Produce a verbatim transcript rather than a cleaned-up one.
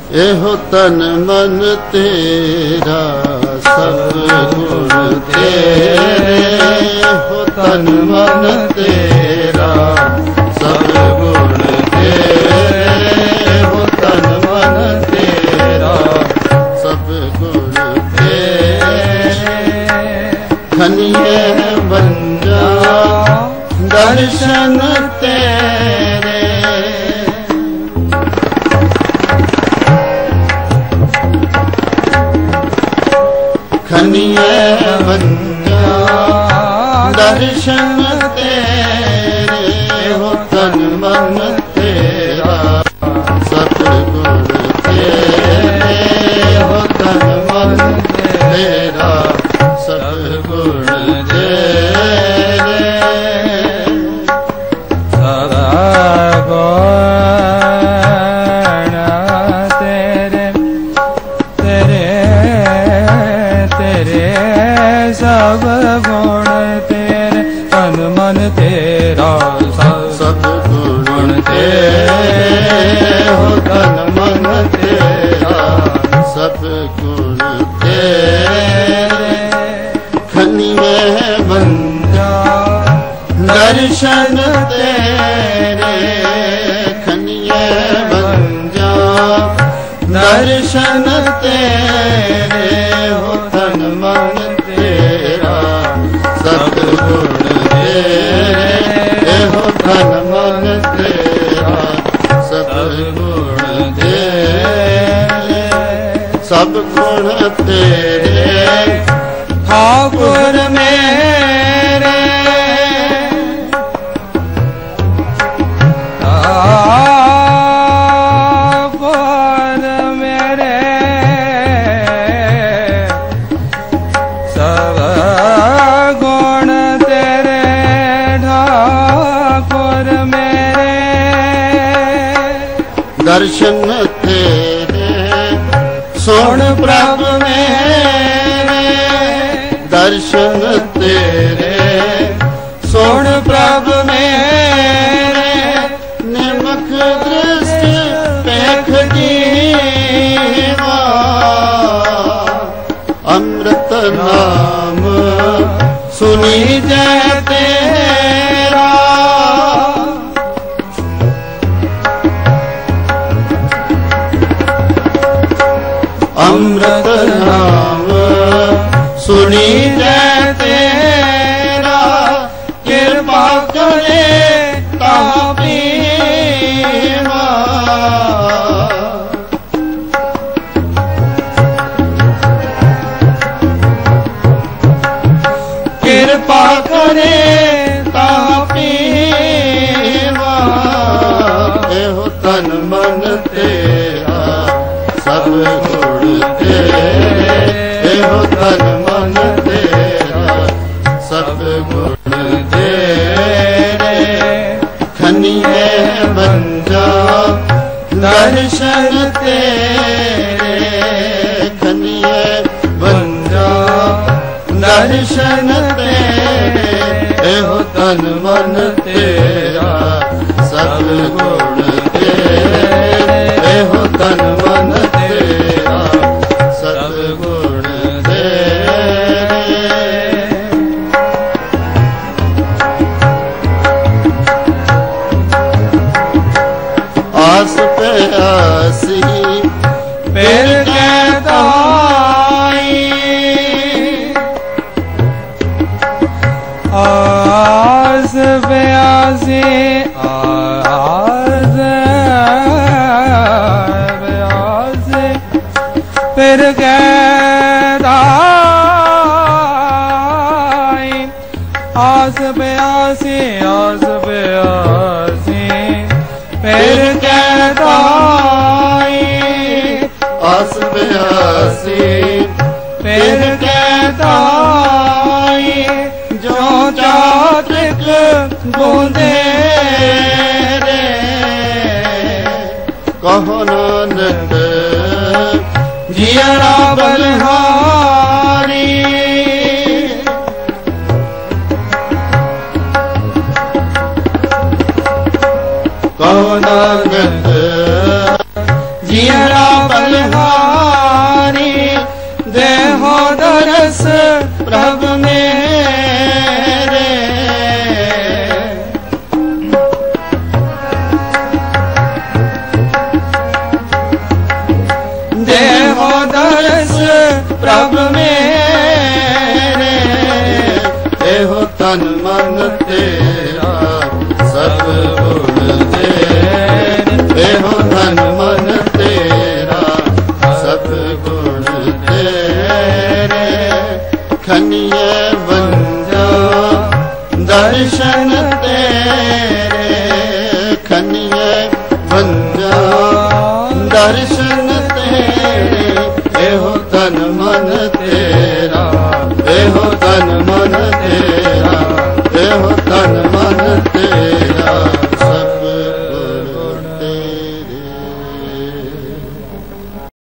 एहो तन मन तेरा सब गुण तेरे, एहो तन मन तेरा सब गुण तेरे, एहो तन मन तेरा सब गुण तेरे। खनिये बंजा दर्शन तेरे, खनिये बंजा दर्शन तेरे, हो तन मन तेरा सब गुण तेरे, हो तन मन तेरा सब गुण तेरे। सदा गुण तेरे तेरे तेरे सब गुण तेरे, तन मन तेरा सब गुण तेरे, हो तन मन तेरा सब गुण तेरे। खनिये बंजा दर्शन तेरे, खनिये बंजा दर्शन तेरे, हो तन मन तेरा सब गुण तेरे, हो तन मन तेरा सब गुण तेरे। सब गुण तेरे ठाकुर मेरे, ठाकुर मेरे सब गुण तेरे, ठाकुर मेरे दर्शन तेरे सुन प्रभु मेरे, दर्शन तेरे सुन प्रभु मेरे। निमख दृष्टि पेख जीवा, अमृत नाम सुनी जय तेरा, अमृत नाम सुनी जय तेरा। कृपा करे तापीवा, कृपा करे तापीवा। एहो तन मन तेरा सब गुण तेरे, एहो तन मन तेरा सब गुण तेरे। खनिये बंजा दर्शन तेरे, खनिये बंजा दर्शन तेरे, एहो तन मन तेरा सब गुण तेरे, एहो तन मन तेरा सब गुण तेरे। आस पे आसी फिर कहता आस पे आसी, आस पे आसी फिर कहता, आस पे आसी, आस पे आसी फिर कहता, आस पे आसी फिर कहता। जो चातक बूंदे रे, कहो नानक जियरा बलहारी, कहो नानक जियरा ਦਰਸ ਪ੍ਰਭ ਮੇਰੇ ਦੇਹੋ ਦਰਸ ਪ੍ਰਭ ਮੇਰੇ ਇਹੋ ਤਨ ਮਨ ਤੇਰਾ ਸਭ ਗੁਣ ਤੇਰੇ ਇਹੋ ਤਨ ਮਨ ਤੇਰਾ ਸਭ ਗੁਣ ਤੇਰੇ ਖਨੀਏ ਵੰਜਾ ਦਰਸ਼ਨ ਤੇਰੇ ਖਨੀਏ ਵੰਜਾ ਦਰਸ਼ਨ